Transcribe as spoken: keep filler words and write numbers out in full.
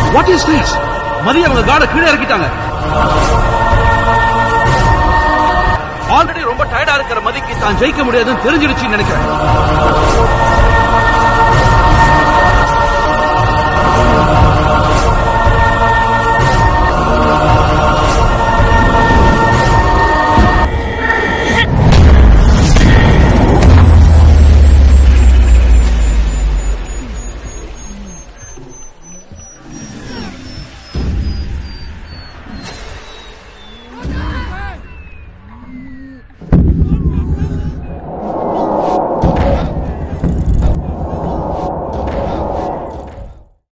What is this? மதி அவங்க கார்ட கீழே இறக்கிட்டாங்க. Already ரொம்ப டயர்டா இருக்கிற மதிக்கு தான் ஜெயிக்க முடியாதுன்னு தெரிஞ்சிருச்சுன்னு நினைக்கிறேன்.